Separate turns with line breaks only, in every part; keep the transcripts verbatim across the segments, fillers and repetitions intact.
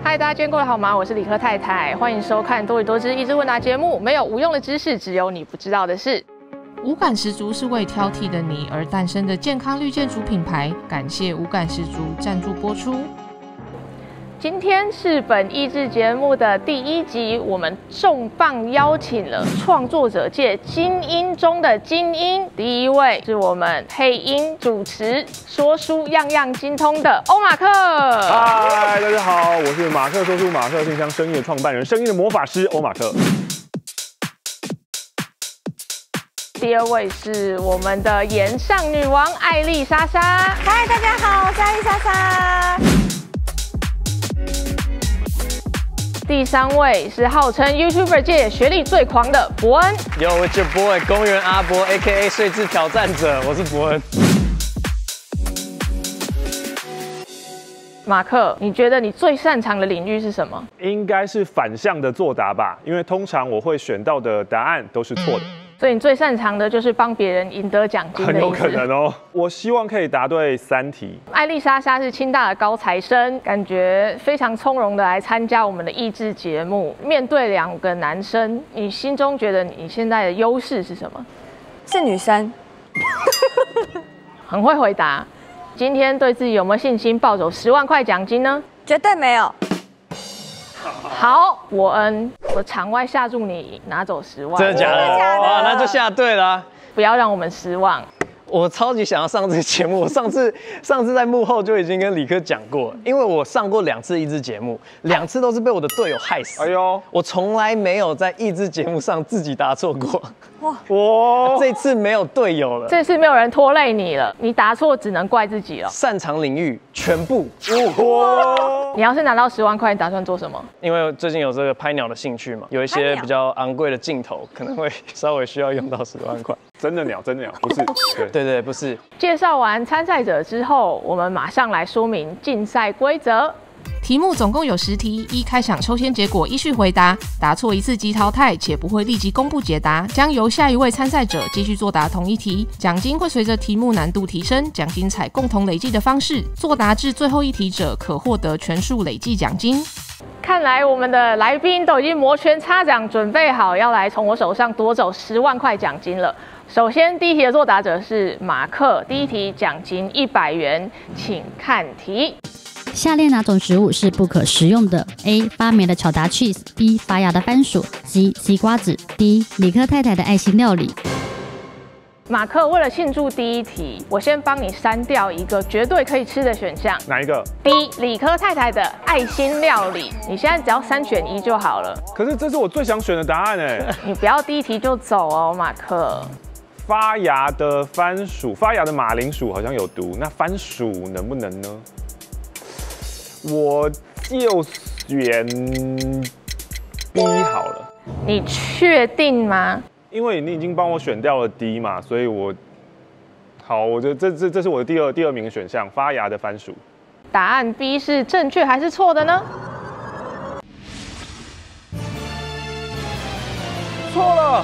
嗨，大家今天过得好吗？我是理科太太，欢迎收看多语多知益智问答节目。没有无用的知识，只有你不知道的事。五感十足是为挑剔的你而诞生的健康绿建筑品牌，感谢五感十足赞助播出。今天是本益智节目的第一集，我们重磅邀请了创作者界精英中的精英，第一位是我们配音、主持、说书样样精通的欧马克。
嗨，大家好，我是马克说书马克信箱声音的创办人，声音的魔法师欧马克。
第二位是我们的颜上女王艾丽莎莎。
嗨，大家好，我是艾丽莎莎。
第三位是号称 YouTuber 界学历最狂的伯恩。
Yo, it's your boy 公园阿伯 ，A K A 税制挑战者，我是伯恩。
马克，你觉得你最擅长的领域是什么？
应该是反向的作答吧，因为通常我会选到的答案都是错的。
所以你最擅长的就是帮别人赢得奖金的意思。
很有可能哦。我希望可以答对三题。
艾丽莎莎是清大的高材生，感觉非常从容的来参加我们的益智节目。面对两个男生，你心中觉得你现在的优势是什么？
是女生。
很会回答。今天对自己有没有信心抱走十万块奖金呢？
绝对没有。
好，伯恩，我场外下注你拿走十万。
真的假的？哇，那就下对了、啊。
不要让我们失望。
我超级想要上这个节目，我上次上次在幕后就已经跟理科讲过，因为我上过两次益智节目，两次都是被我的队友害死。哎呦，我从来没有在益智节目上自己答错过。哇哇，这次没有队友了，
这次没有人拖累你了，你答错只能怪自己了。
擅长领域全部。
哇！你要是拿到十万块，你打算做什么？
因为最近有这个拍鸟的兴趣嘛，有一些比较昂贵的镜头，可能会稍微需要用到十万块。
真的鸟，真的鸟，不是。对
对对，不是。
介绍完参赛者之后，我们马上来说明竞赛规则。题目总共有十题，依开场抽签结果依序回答，答错一次即淘汰，且不会立即公布解答，将由下一位参赛者继续作答同一题。奖金会随着题目难度提升，奖金采共同累计的方式，作答至最后一题者可获得全数累计奖金。看来我们的来宾都已经摩拳擦掌，准备好要来从我手上夺走十万块奖金了。首先，第一题的作答者是马克，第一题奖金一百元，请看题。
下列哪种食物是不可食用的 ？A. 发霉的巧达 cheese，B. 发芽的番薯 ，C. 西瓜子 ，D. 理科太太的爱心料理。
马克，为了庆祝第一题，我先帮你删掉一个绝对可以吃的选项。
哪一个
？D. 理科太太的爱心料理。你现在只要三选一就好了。
可是这是我最想选的答案哎。
你不要第一题就走哦，马克。
发芽的番薯，发芽的马铃薯好像有毒，那番薯能不能呢？我就选 B 好了。
你确定吗？
因为你已经帮我选掉了 D 嘛，所以我好，我觉得这这这是我的第二第二名的选项，发芽的番薯。
答案 B 是正确还是错的呢？
错了。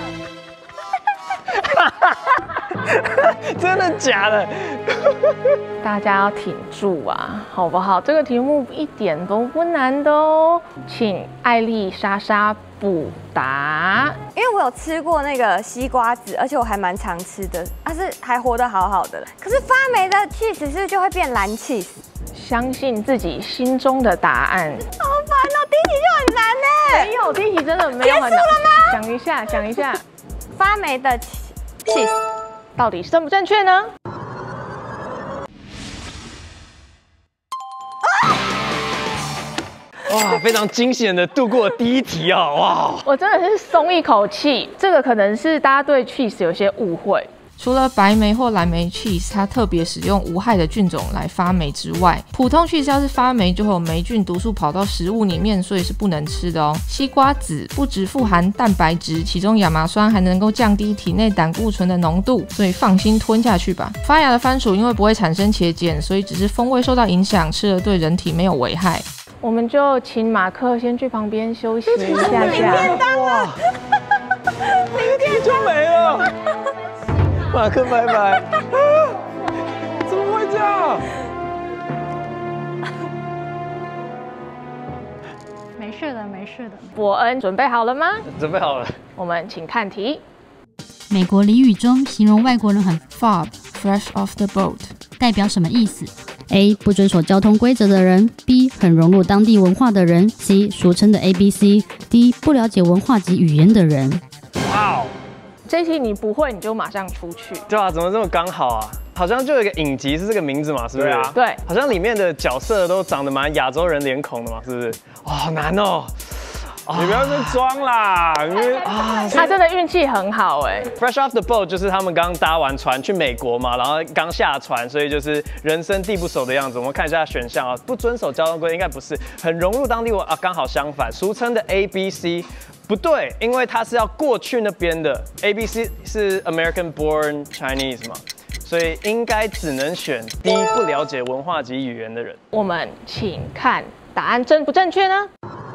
真的假的？
大家要挺住啊，好不好？这个题目一点都不难的哦，请艾丽莎莎补答。
因为我有吃过那个西瓜子，而且我还蛮常吃的，但是还活得好好的。可是发霉的 cheese 是不是就会变蓝 cheese？
相信自己心中的答案。
好烦哦，第一题就很难呢。
没有，第一题真的没有很难。结束了吗？想一下，想一下，
发霉的 cheese
到底是正不正确呢？
哇，非常惊险的度过第一题啊！哇，
我真的是松一口气。这个可能是大家对 cheese 有些误会。除了白莓或蓝莓 cheese 它特别使用无害的菌种来发霉之外，普通 cheese 要是发霉就会有霉菌毒素跑到食物里面，所以是不能吃的哦。西瓜籽不只富含蛋白质，其中亚麻酸还能够降低体内胆固醇的浓度，所以放心吞下去吧。发芽的番薯因为不会产生茄碱，所以只是风味受到影响，吃了对人体没有危害。我们就请马克先去旁边休息一下下。
哇，明天就没了。马克拜拜。
怎么会这样？
事的，没事的。
伯恩准备好了吗？
准备好了。
我们请看题。
美国俚语中形容外国人很
fob fresh off the boat
代表什么意思 ？A. 不遵守交通规则的人 ；B. 很融入当地文化的人 ；C. 俗称的 A B C；D. 不了解文化及语言的人。
哇哦！
这题你不会，你就马上出去。
对啊，怎么这么刚好啊？好像就有一个影集是这个名字嘛，是不是？
对啊。
对。
好像里面的角色都长得蛮亚洲人脸孔的嘛，是不是？哦，好难哦。
你不要再装啦，因为
啊，他真的运气很好哎。
Fresh off the boat 就是他们刚搭完船去美国嘛，然后刚下船，所以就是人生地不熟的样子。我们看一下选项啊，不遵守交通规则应该不是，很融入当地文啊，刚好相反，俗称的 A B C 不对，因为他是要过去那边的 ，A B C 是 American born Chinese 嘛，所以应该只能选 D 不了解文化及语言的人。
我们请看答案正不正确呢？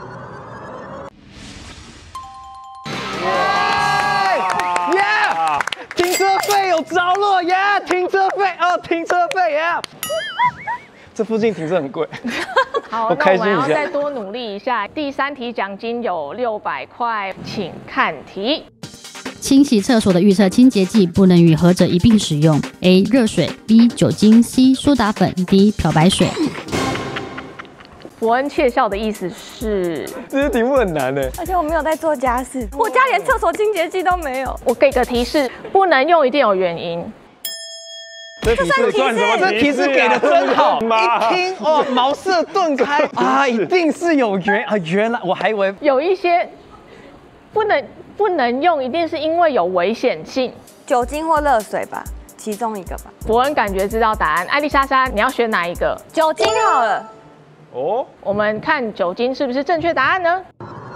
停车费有着落耶！停车费哦，停车费耶！这附近停车很贵。
好，
我
那我们要再多努力一下。第三题奖金有六百块，请看题。
清洗厕所的预测清洁剂不能与何者一并使用 ？A. 热水 B. 酒精 C. 苏打粉 D. 漂白水。
伯恩窃笑的意思是，
这些题目很难呢，
而且我没有在做家事，我家连厕所清洁剂都没有。
我给个提示，不能用一定有原因。
这提示
算什么？
这提示给的真好，一听哦，茅塞顿开啊，一定是有原啊，原来我还以为
有一些不能不能用，一定是因为有危险性，
酒精或热水吧，其中一个吧。
伯恩感觉知道答案，艾丽莎莎，你要选哪一个？
酒精好了。
哦，
我们看酒精是不是正确答案呢？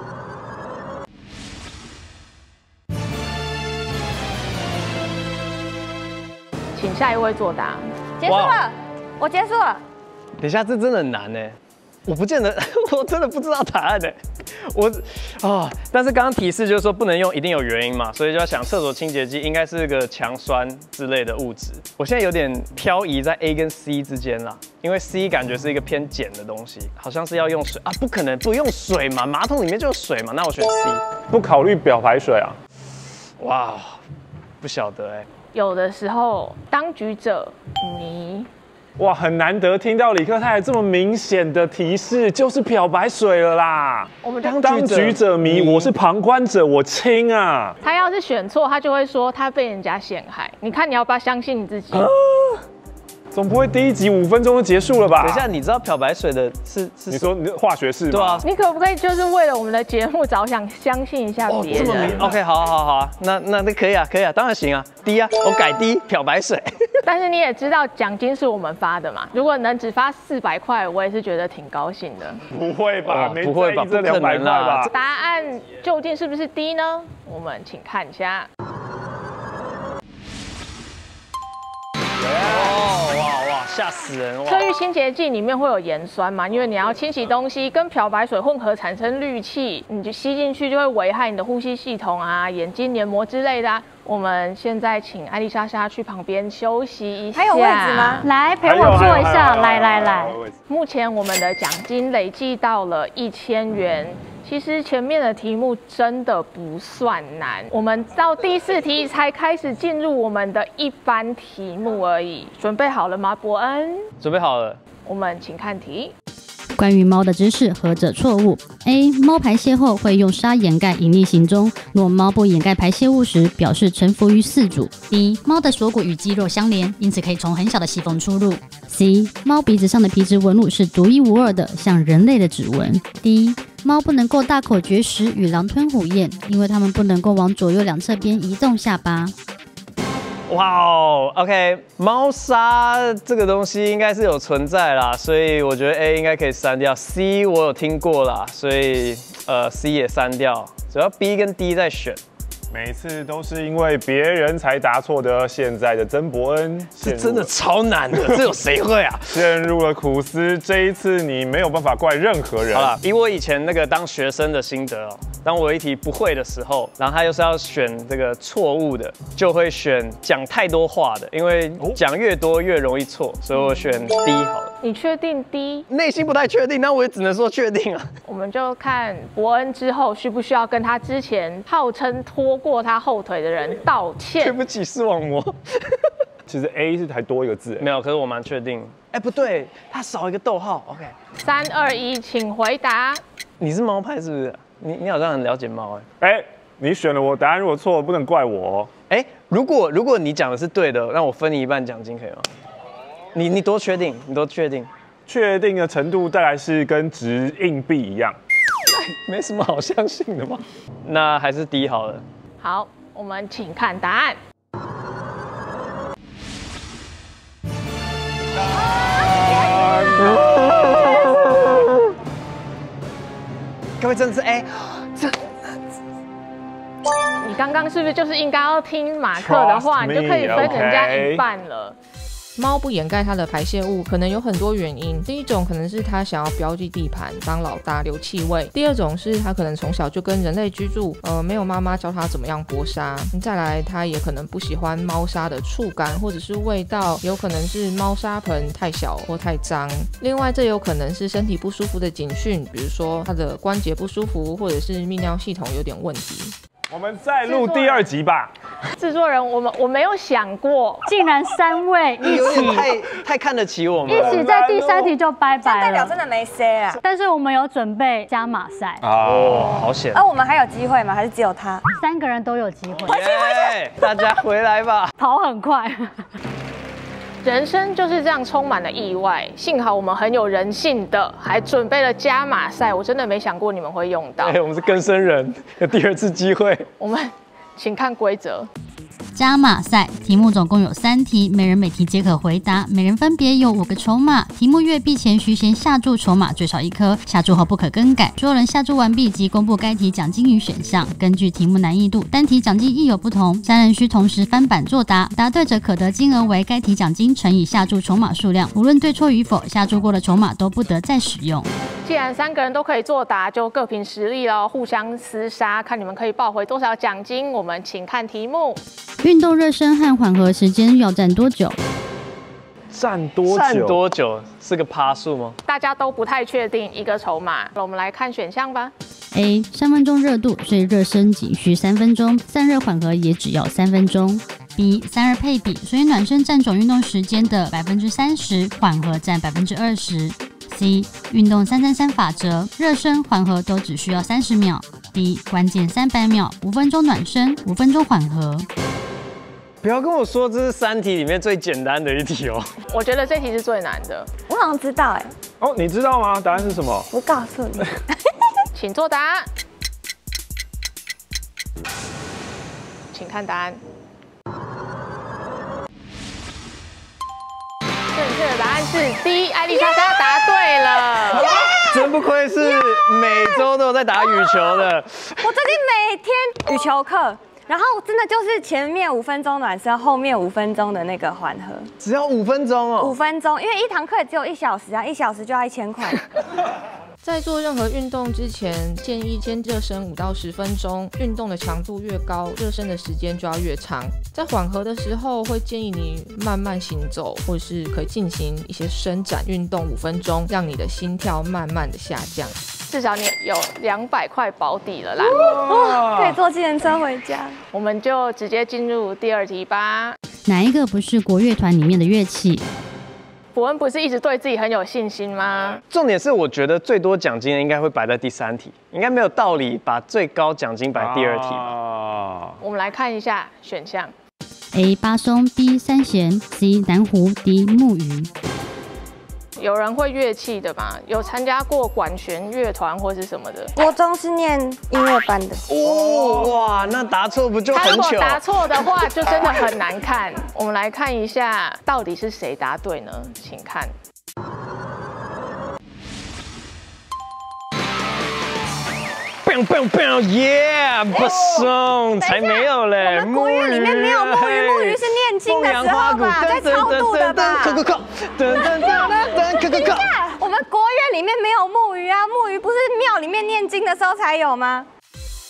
请下一位作答。
结束了，我结束了。
等一下，这真的很难呢，我不见得，我真的不知道答案呢。我啊、哦，但是刚刚提示就是说不能用，一定有原因嘛，所以就要想厕所清洁剂应该是个强酸之类的物质。我现在有点漂移在 A 跟 C 之间啦，因为 C 感觉是一个偏碱的东西，好像是要用水啊，不可能不用水嘛，马桶里面就有水嘛，那我选 C。
不考虑漂白水啊？
哇，不晓得哎、欸。
有的时候当局者迷。
哇，很难得听到李克太太这么明显的提示，就是漂白水了啦。
我们
当局者迷，我是旁观者，我清啊。
他要是选错，他就会说他被人家陷害。你看你要不要相信你自己？啊、
总不会第一集五分钟就结束了吧？
等一下，你知道漂白水的是是？
你说你化学式吗？
对啊。
你可不可以就是为了我们的节目着想，相信一下别人？
哦、OK， 好好好啊，那那那可以啊，可以啊，当然行啊。D 啊，我改 D， 漂白水。
但是你也知道奖金是我们发的嘛，如果能只发四百块，我也是觉得挺高兴的。
不会吧？
不会吧？
这两百块吧？
答案究竟是不是 D 呢？我们请看一下。
哦哇哇，吓死人！
厕浴清洁剂里面会有盐酸嘛？因为你要清洗东西，跟漂白水混合产生氯气，你就吸进去就会危害你的呼吸系统啊、眼睛黏膜之类的啊。我们现在请艾丽莎莎去旁边休息一下。
还有位置吗？
来陪我坐一下。来来来。
目前我们的奖金累计到了一千元。其实前面的题目真的不算难，我们到第四题才开始进入我们的一般题目而已。准备好了吗，伯恩？
准备好了。
我们请看题。
关于猫的知识，何者错误 ？A. 猫排泄后会用沙掩盖隐匿行踪，若猫不掩盖排泄物时，表示臣服于饲主。B. 猫的锁骨与肌肉相连，因此可以从很小的细缝出入。C. 猫鼻子上的皮质纹路是独一无二的，像人类的指纹。D. 猫不能够大口嚼食与狼吞虎咽，因为它们不能够往左右两侧边移动下巴。
哇哦 ，OK， 猫砂这个东西应该是有存在啦，所以我觉得 A 应该可以删掉。C 我有听过啦，所以呃 C 也删掉，只要 B 跟 D 再选。
每次都是因为别人才答错的，现在的曾伯恩，
这真的超难的，这有谁会啊？
陷入了苦思，这一次你没有办法怪任何人。
好了，以我以前那个当学生的心得哦， 当我一题不会的时候，然后他又是要选这个错误的，就会选讲太多话的，因为讲越多越容易错，所以我选 D 好了。
你确定 D？
内心不太确定，那我也只能说确定啊。
我们就看伯恩之后需不需要跟他之前号称拖过他后腿的人道歉。
对不起，视网膜。
其实 A 是还多一个字，
没有，可是我蛮确定。哎，不对，他少一个逗号。OK。
三二一，请回答。
你是猫派是不是？你你好像很了解猫哎。
哎，你选了我答案，如果错了不能怪我哦。
哎，如果如果你讲的是对的，让我分你一半奖金可以吗？你你多确定？你多确定？
确定的程度大概是跟掷硬币一样。
没什么好相信的吧？那还是 D 好了。
好，我们请看答案。
各位真的是 A， 这
你刚刚是不是就是应该要听马克的话，你就可以分人家一半了？猫不掩盖它的排泄物，可能有很多原因。第一种可能是它想要标记地盘，当老大留气味；第二种是它可能从小就跟人类居住，呃，没有妈妈教它怎么样剥沙。再来，它也可能不喜欢猫砂的触感或者是味道，有可能是猫砂盆太小或太脏。另外，这有可能是身体不舒服的警讯，比如说它的关节不舒服，或者是泌尿系统有点问题。
我们再录第二集吧。
制作人，我们我没有想过，
竟然三位一起
太太看得起我们，
一起在第三题就拜拜了，
代表真的没 C 啊。
但是我们有准备加码赛
哦，好险。
那我们还有机会吗？还是只有他？
三个人都有机会。
回去回
去，大家回来吧。
跑很快。
人生就是这样充满了意外，幸好我们很有人性的，还准备了加码赛，我真的没想过你们会用到。
对，我们是更生人，有第二次机会。
我们请看规则。
加码赛题目总共有三题，每人每题皆可回答，每人分别有五个筹码。题目阅毕前需先下注筹码最少一颗，下注后不可更改。所有人下注完毕即公布该题奖金与选项。根据题目难易度，单题奖金亦有不同。三人需同时翻版作答，答对者可得金额为该题奖金乘以下注筹码数量，无论对错与否，下注过的筹码都不得再使用。
既然三个人都可以作答，就各凭实力咯，互相厮杀，看你们可以抱回多少奖金。我们请看题目。
运动热身和缓和时间要占多久？
占多久？
占多久是个趴数吗？
大家都不太确定一个筹码，我们来看选项吧。
A 三分钟热度，所以热身仅需三分钟，散热缓和也只要三分钟。B 散热配比，所以暖身占总运动时间的百分之三十，缓和占百分之二十。C 运动三三三法则，热身缓和都只需要三十秒。D 关键三百秒，五分钟暖身，五分钟缓和。
不要跟我说这是三题里面最简单的一题哦。
我觉得这题是最难的。
我好像知道哎。
哦，你知道吗？答案是什么？
不告诉你。
请作答。请看答案。正确的答案是 D， 艾丽莎莎答对了。
真不愧是每周都有在打羽球的。
我最近每天羽球课。然后真的就是前面五分钟暖身，后面五分钟的那个缓和，
只要五分钟哦。
五分钟，因为一堂课也只有一小时啊，一小时就要一千块。
在做任何运动之前，建议先热身五到十分钟。运动的强度越高，热身的时间就要越长。在缓和的时候，会建议你慢慢行走，或是可以进行一些伸展运动五分钟，让你的心跳慢慢的下降。至少你有两百块保底了啦，
哦，可以坐计程车回家。
我们就直接进入第二题吧。
哪一个不是国乐团里面的乐器？
伯恩不是一直对自己很有信心吗？
重点是我觉得最多奖金应该会摆在第三题，应该没有道理把最高奖金摆第二题吧。
啊、
我们来看一下选项
：A 八松 ，B 三弦 ，C 南湖 ，D 木鱼。
有人会乐器的吗？有参加过管弦乐团或是什么的？
国中是念音乐班的。
哦，哇，那答错不就很糗？
他如果答错的话，就真的很难看。我们来看一下，到底是谁答对呢？请看。
biang biang biang yeah， 不送，才没有嘞。
我们国乐里面没有木鱼，木鱼是念经的时候吧，在超度的吧。
扣扣扣，噔噔噔噔，扣扣扣。
我们国乐里面没有木鱼啊，木鱼不是庙里面念经的时候才有吗？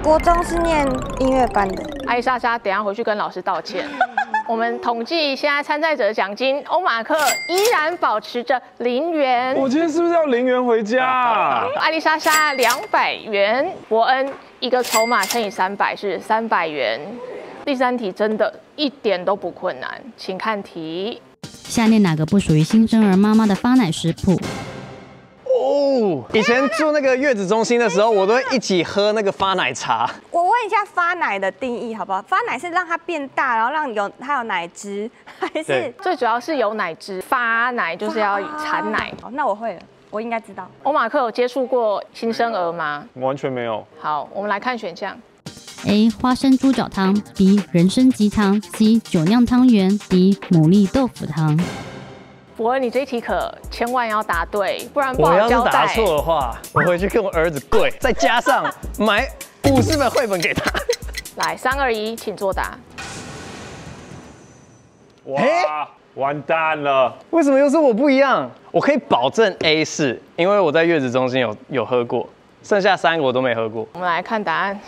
国中是念音乐班的。
艾莎莎，等一下回去跟老师道歉。我们统计现在参赛者的奖金，欧马克依然保持着零元。
我今天是不是要零元回家、啊？
艾丽莎莎两百元，伯恩一个筹码乘以三百是三百元。第三题真的一点都不困难，请看题。
下列哪个不属于新生儿妈妈的发奶食谱？
哦，以前住那个月子中心的时候，我都会一起喝那个发奶茶。
我问一下发奶的定义好不好？发奶是让它变大，然后让有它有奶汁，还是
最主要是有奶汁？发奶就是要产奶。
好，那我会了，我应该知道。
欧马克有接触过新生儿吗？
完全没有。
好，我们来看选项。
A. 花生猪脚汤 B. 人参鸡汤 C. 酒酿汤圆 D. 牡蛎豆腐汤。
伯恩，你这一题可千万要答对，不然不好
我要
交代。
是答错的话，我回去跟我儿子跪，再加上买五十本绘本给他。
来，三二一，请作答。
哇，完蛋了！
为什么又是我不一样？我可以保证 A 是，因为我在月子中心有有喝过，剩下三个我都没喝过。
我们来看答案。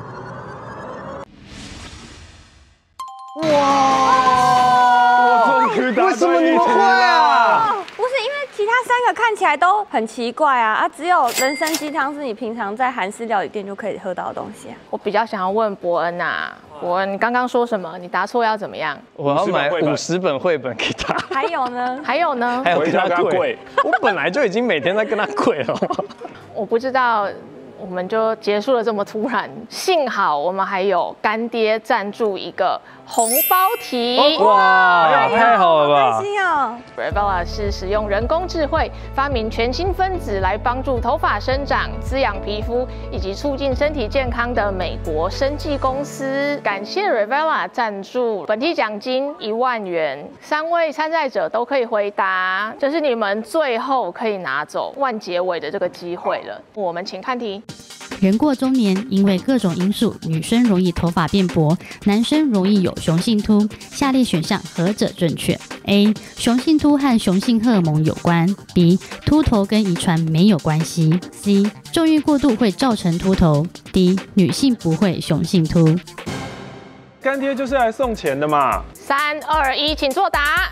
哇！
为什么你们会啊？
不是因为其他三个看起来都很奇怪啊啊，只有人参鸡汤是你平常在韩式料理店就可以喝到的东西啊。
我比较想要问伯恩啊，伯恩，你刚刚说什么？你答错要怎么样？
我要买五十本绘本给他。
还有呢？
还有呢？
还有跟他
回家跟他
跪
跪。
我本来就已经每天在跟他跪了。
我不知道。我们就结束了这么突然，幸好我们还有干爹赞助一个红包题。
哇，太好了吧！
开心哦
Revela 是使用人工智慧发明全新分子来帮助头发生长、滋养皮肤以及促进身体健康的美国生技公司。感谢 Revela 赞助，本题奖金一万元，三位参赛者都可以回答，这是你们最后可以拿走万结尾的这个机会了。我们请看题。
人过中年，因为各种因素，女生容易头发变薄，男生容易有雄性秃。下列选项何者正确 ？A. 雄性秃和雄性荷尔蒙有关 ；B. 秃头跟遗传没有关系 ；C. 重欲过度会造成秃头 ；D. 女性不会雄性秃。
干爹就是来送钱的嘛。
三二一，请作答。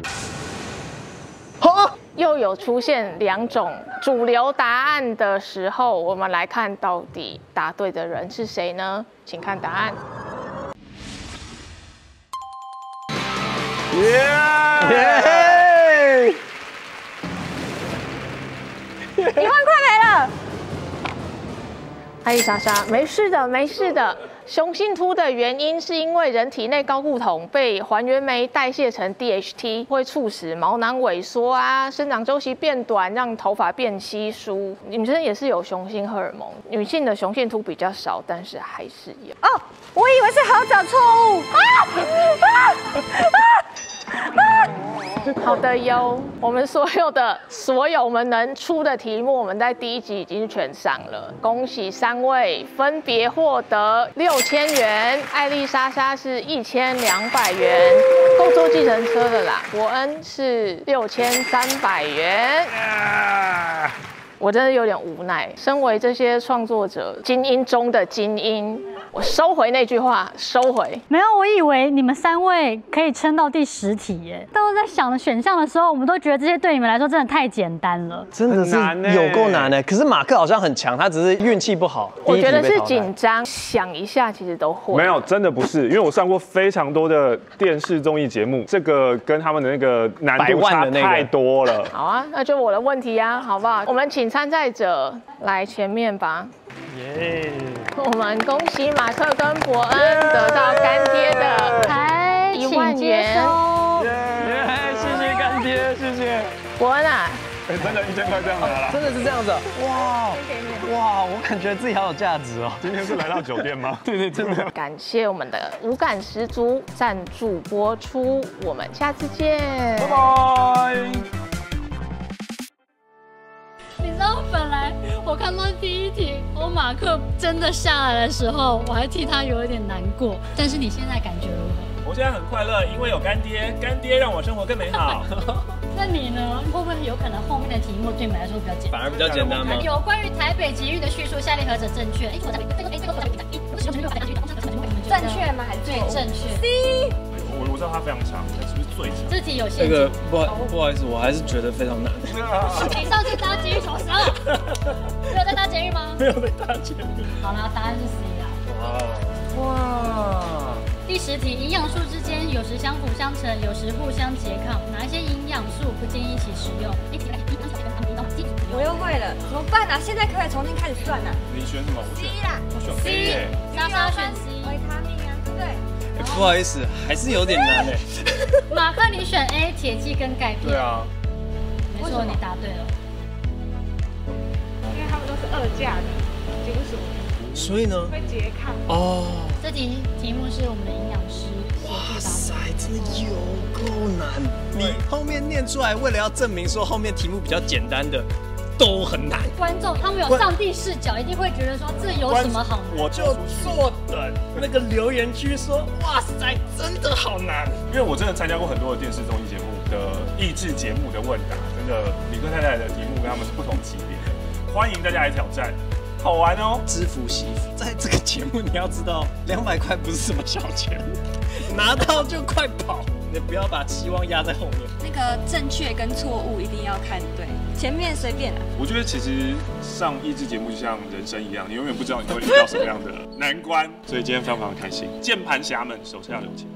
好。
又有出现两种主流答案的时候，我们来看到底答对的人是谁呢？请看答案。
耶！
一万块没了。
艾丽莎莎，没事的，没事的。雄性秃的原因是因为人体内睾固酮被还原酶代谢成 D H T， 会促使毛囊萎缩啊，生长周期变短，让头发变稀疏。女生也是有雄性荷尔蒙，女性的雄性秃比较少，但是还是有。
哦，我以为是合找错误啊啊啊！
好的哟，我们所有的所有我们能出的题目，我们在第一集已经全上了。恭喜三位分别获得六千元，艾丽莎莎是一千两百元，够坐计程车的啦。伯恩是六千三百元。我真的有点无奈，身为这些创作者精英中的精英，我收回那句话，收回。
没有，我以为你们三位可以撑到第十题耶。当我在想选项的时候，我们都觉得这些对你们来说真的太简单了，
真的是有够难的。可是马克好像很强，他只是运气不好。
我觉得是紧张，想一下其实都会。
没有，真的不是，因为我上过非常多的电视综艺节目，这个跟他们的那个难度差太多了。
好啊，那就我的问题啊，好不好？我们请参赛者来前面吧。耶！我们恭喜马克跟伯恩得到干爹的一万元。
耶！谢谢干爹，谢谢。
伯恩啊，
哎，真的，一千块这样拿了，
真的是这样子。哇哇，我感觉自己好有价值哦。
今天是来到酒店吗？
对对，真的。
感谢我们的五感十足赞助播出，我们下次见，
拜拜。
你知道，本来我看到第一题欧马克真的下来的时候，我还替他有一点难过。但是你现在感觉如何？
我现在很快乐，因为有干爹，干爹让我生活更美好。
那你呢？会不会有可能后面的题目对你们来说比较简单？
反而比较简单吗？
有关于台北捷运的叙述，下列何者正确？哎，这个这个哎这个正确吗？还是对正确
？C。
我我知道它非常长，但是不是最长？
这题有限。
这个不好不好意思，我还是觉得非常难。
你上次搭捷运什么时候？没有在搭捷运吗？
没有在搭捷运。
好了，答案是 C 啦。
哇哇！
第十题，营养素之间有时相辅相成，有时互相拮抗，哪一些营养素不建议一起食用？
我又会了，怎么办啊？现在可不可以重新开始算啊？
你选什么
？C 啦，
我选
C。莎莎选 C。
维他命啊，对不对？
不好意思，还是有点难哎。
马克，你选 A， 铁剂跟钙片。
对啊。
没错，你答对了。
因为他们都是二价的金属，
所以呢？
会拮抗。
哦。
这题题目是我们的营养师协助答的。哇
塞，真的有够难！你后面念出来，为了要证明说后面题目比较简单的。都很难，
观众他们有上帝视角，一定会觉得说这有什么好难？
我就坐等那个留言区说，哇塞，真的好难。
因为我真的参加过很多的电视综艺节目的益智节目的问答，真的理科太太的题目跟他们是不同级别的，欢迎大家来挑战，好玩哦。
知福惜福，在这个节目你要知道，两百块不是什么小钱，拿到就快跑，你不要把期望压在后面。
那个正确跟错误一定要看对。前面随便啊。
我觉得其实上益智节目就像人生一样，你永远不知道你会遇到什么样的难关，所以今天非常非常开心。键盘侠们手下留情。